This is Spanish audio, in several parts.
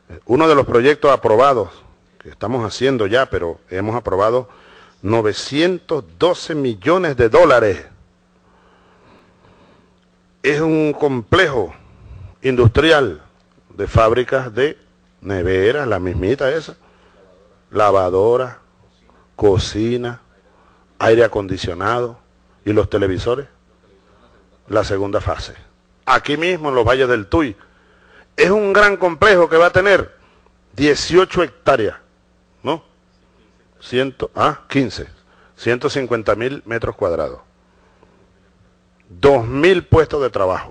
Uno de los proyectos aprobados, que estamos haciendo ya, pero hemos aprobado 912 millones de dólares. Es un complejo industrial de fábricas de neveras, la mismita esa, lavadora, cocina, aire acondicionado y los televisores. La segunda fase. Aquí mismo en los Valles del Tuy. Es un gran complejo que va a tener 18 hectáreas, ¿no? 15. 150.000 metros cuadrados. 2.000 puestos de trabajo.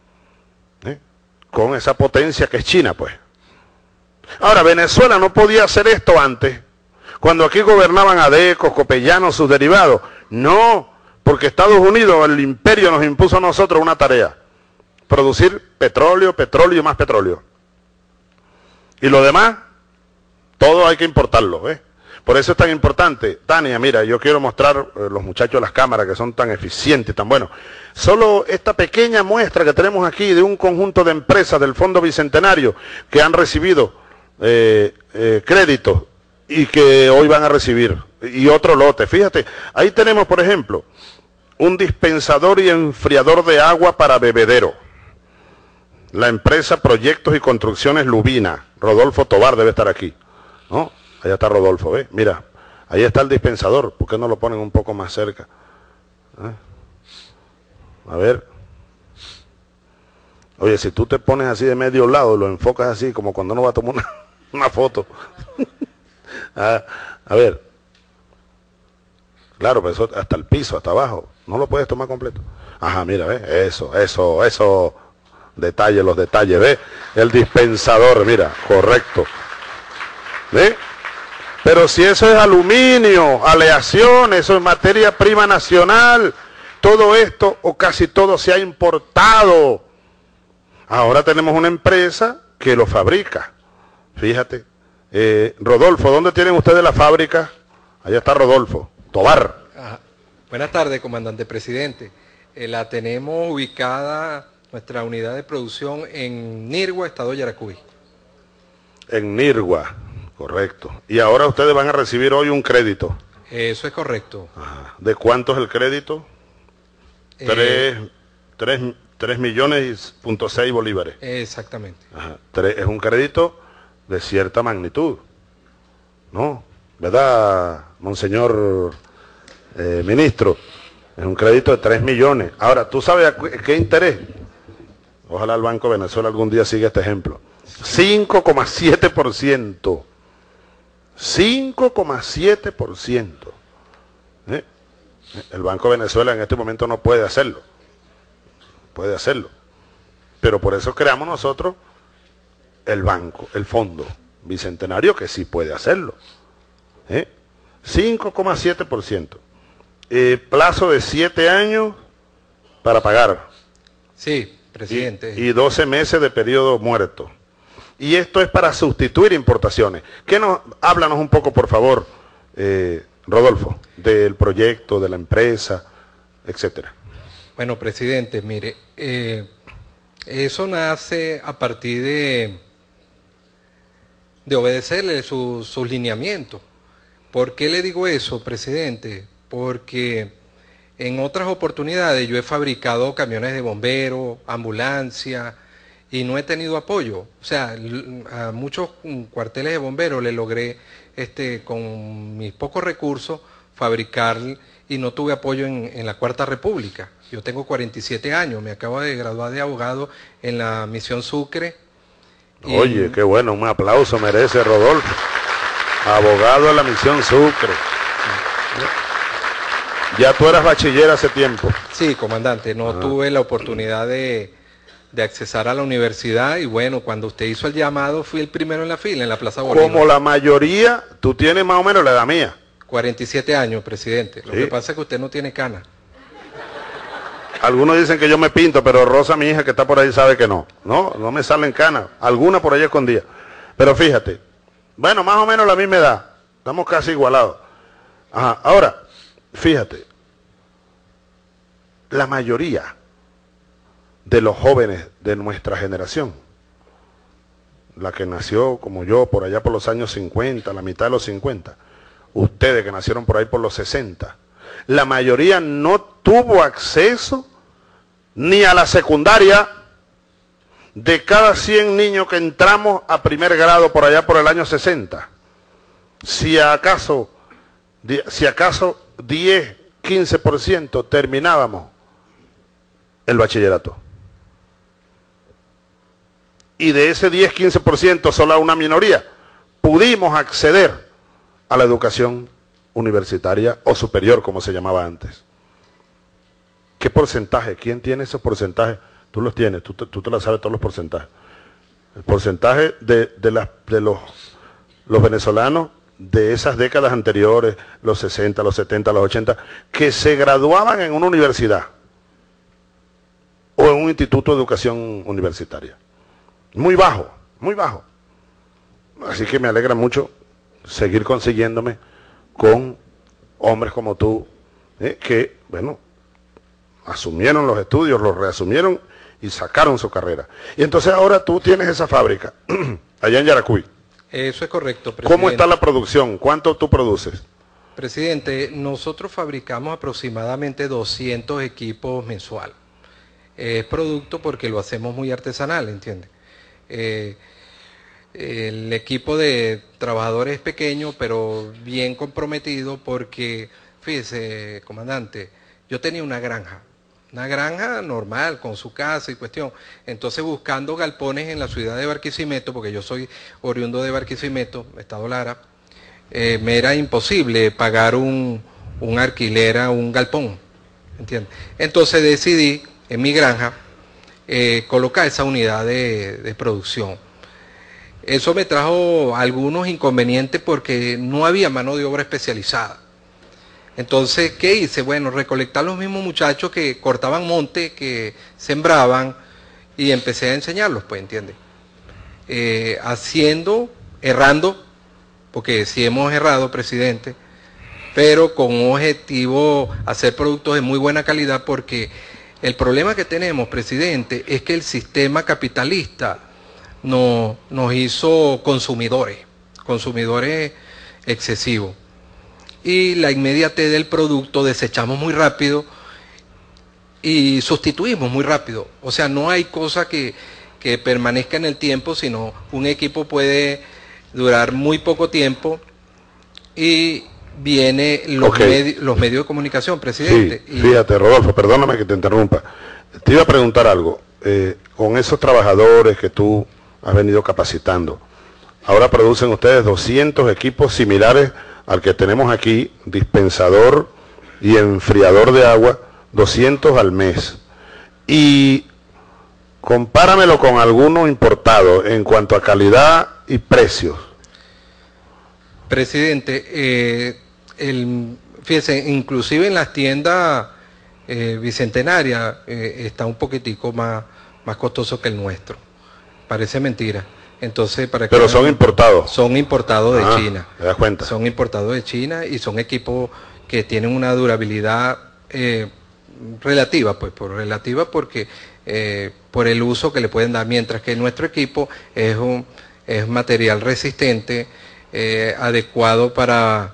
Con esa potencia que es China, pues. Ahora, Venezuela no podía hacer esto antes, cuando aquí gobernaban Adecco, Copellano, sus derivados. No, porque Estados Unidos, el imperio, nos impuso a nosotros una tarea: producir petróleo, petróleo y más petróleo. Y lo demás, todo hay que importarlo, ¿ves? Por eso es tan importante. Tania, mira, yo quiero mostrar los muchachos de las cámaras que son tan eficientes, tan buenos. Solo esta pequeña muestra que tenemos aquí de un conjunto de empresas del Fondo Bicentenario que han recibido créditos y que hoy van a recibir. Y otro lote. Fíjate, ahí tenemos, por ejemplo, un dispensador y enfriador de agua para bebedero. La empresa Proyectos y Construcciones Lubina. Rodolfo Tobar debe estar aquí, ¿no? Allá está Rodolfo, ¿ves? Mira, ahí está el dispensador. ¿Por qué no lo ponen un poco más cerca? A ver. Oye, si tú te pones así de medio lado, lo enfocas así, como cuando uno va a tomar una foto. A ver. Claro, pero eso hasta el piso, hasta abajo. No lo puedes tomar completo. Ajá, mira, ¿ves? Eso. Detalle, los detalles, ¿ves? El dispensador, mira, correcto. ¿Ves? Pero si eso es aluminio, aleación, eso es materia prima nacional, todo esto o casi todo se ha importado. Ahora tenemos una empresa que lo fabrica. Fíjate. Rodolfo, ¿dónde tienen ustedes la fábrica? Allá está Rodolfo. Tobar. Buenas tardes, comandante presidente. La tenemos ubicada, nuestra unidad de producción, en Nirgua, estado Yaracuy. En Nirgua. Correcto. Y ahora ustedes van a recibir hoy un crédito. Eso es correcto. Ajá. ¿De cuánto es el crédito? 3,6 millones bolívares. Exactamente. Ajá. Es un crédito de cierta magnitud, ¿no? ¿Verdad, monseñor ministro? Es un crédito de 3 millones. Ahora, ¿tú sabes qué interés? Ojalá el Banco de Venezuela algún día siga este ejemplo. 5,7%. 5,7%. El Banco de Venezuela en este momento no puede hacerlo. Puede hacerlo. Pero por eso creamos nosotros el banco, el Fondo Bicentenario, que sí puede hacerlo. 5,7%. Plazo de 7 años para pagar. Sí, presidente. Y 12 meses de periodo muerto. Y esto es para sustituir importaciones. Háblanos un poco, por favor, Rodolfo, del proyecto, de la empresa, etcétera. Bueno, presidente, mire, eso nace a partir de obedecerle sus lineamientos. ¿Por qué le digo eso, presidente? Porque en otras oportunidades yo he fabricado camiones de bomberos, ambulancia, y no he tenido apoyo. O sea, a muchos cuarteles de bomberos le logré, con mis pocos recursos, fabricar y no tuve apoyo en la Cuarta República. Yo tengo 47 años, me acabo de graduar de abogado en la Misión Sucre. Oye, qué bueno, un aplauso merece Rodolfo. Abogado en la Misión Sucre. Ya tú eras bachiller hace tiempo. Sí, comandante, no tuve la oportunidad de accesar a la universidad y bueno, cuando usted hizo el llamado fui el primero en la fila, en la Plaza Bolívar. Como la mayoría, tú tienes más o menos la edad mía. 47 años, presidente. Lo que pasa es que usted no tiene cana. Algunos dicen que yo me pinto, pero Rosa, mi hija que está por ahí, sabe que no. No me salen canas. Alguna por ahí escondida. Pero fíjate, bueno, más o menos la misma edad. Estamos casi igualados. Ajá. Ahora, fíjate, la mayoría de los jóvenes de nuestra generación la que nació como yo por allá por los años 50, la mitad de los 50, ustedes que nacieron por ahí por los 60, la mayoría no tuvo acceso ni a la secundaria. De cada 100 niños que entramos a primer grado por allá por el año 60, si acaso 10, 15% terminábamos el bachillerato. Y de ese 10, 15%, solo una minoría, pudimos acceder a la educación universitaria o superior, como se llamaba antes. ¿Qué porcentaje? ¿Quién tiene esos porcentajes? Tú los tienes, tú te lo sabes todos los porcentajes. El porcentaje de los venezolanos de esas décadas anteriores, los 60, los 70, los 80, que se graduaban en una universidad o en un instituto de educación universitaria. Muy bajo, muy bajo. Así que me alegra mucho seguir consiguiéndome con hombres como tú, que, bueno, asumieron los estudios, los reasumieron y sacaron su carrera. Y entonces ahora tú tienes esa fábrica allá en Yaracuy. Eso es correcto, presidente. ¿Cómo está la producción? ¿Cuánto tú produces? Presidente, nosotros fabricamos aproximadamente 200 equipos mensual. Es producto porque lo hacemos muy artesanal, ¿entiende? El equipo de trabajadores es pequeño, pero bien comprometido porque, fíjese, comandante, yo tenía una granja normal, con su casa y cuestión. Entonces, buscando galpones en la ciudad de Barquisimeto, porque yo soy oriundo de Barquisimeto, Estado Lara, me era imposible pagar un alquiler a un galpón, ¿entiendes? Entonces decidí, en mi granja, colocar esa unidad de producción. Eso me trajo algunos inconvenientes porque no había mano de obra especializada. Entonces, ¿qué hice? Bueno, recolectar los mismos muchachos que cortaban monte, que sembraban, y empecé a enseñarlos, pues, ¿entiendes? Errando, porque sí hemos errado, presidente, pero con un objetivo, hacer productos de muy buena calidad, porque el problema que tenemos, presidente, es que el sistema capitalista nos hizo consumidores excesivos. Y la inmediatez del producto desechamos muy rápido y sustituimos muy rápido. O sea, no hay cosa que permanezca en el tiempo, sino un equipo puede durar muy poco tiempo y viene los medios de comunicación, presidente. Sí, fíjate, Rodolfo, perdóname que te interrumpa. Te iba a preguntar algo. Con esos trabajadores que tú has venido capacitando, ahora producen ustedes 200 equipos similares al que tenemos aquí, dispensador y enfriador de agua, 200 al mes. Y compáramelo con alguno importado en cuanto a calidad y precios. Presidente, fíjese, inclusive en las tiendas bicentenarias está un poquitico más costoso que el nuestro. Parece mentira. Entonces, pero son importados. Son importados de China. ¿Te das cuenta? Son importados de China y son equipos que tienen una durabilidad relativa, pues, porque por el uso que le pueden dar, mientras que nuestro equipo es material resistente, adecuado para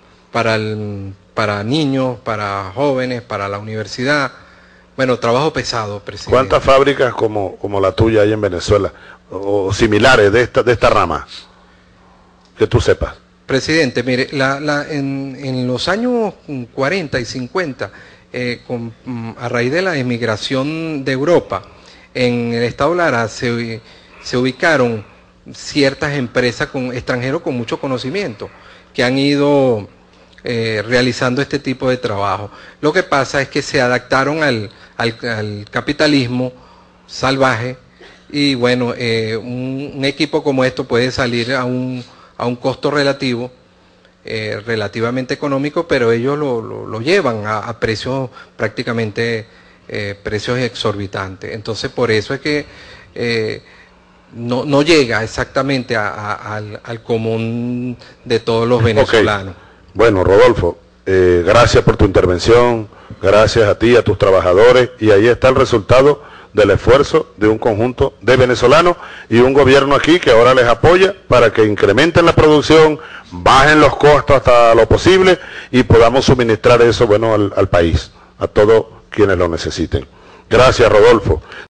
niños, para jóvenes, para la universidad. Bueno, trabajo pesado, presidente. ¿Cuántas fábricas como la tuya hay en Venezuela, o similares de esta rama, que tú sepas? Presidente, mire, en los años 40 y 50, a raíz de la emigración de Europa, en el Estado Lara se ubicaron ciertas empresas extranjeros con mucho conocimiento, que han ido realizando este tipo de trabajo. Lo que pasa es que se adaptaron al capitalismo salvaje y bueno, un equipo como esto puede salir a un costo relativo, relativamente económico, pero ellos lo llevan a precios prácticamente precios exorbitantes. Entonces por eso es que no llega exactamente al común de todos los venezolanos. Okay. Bueno, Rodolfo, gracias por tu intervención, gracias a ti, a tus trabajadores, y ahí está el resultado del esfuerzo de un conjunto de venezolanos y un gobierno aquí que ahora les apoya para que incrementen la producción, bajen los costos hasta lo posible y podamos suministrar eso, bueno, al país, a todos quienes lo necesiten. Gracias, Rodolfo.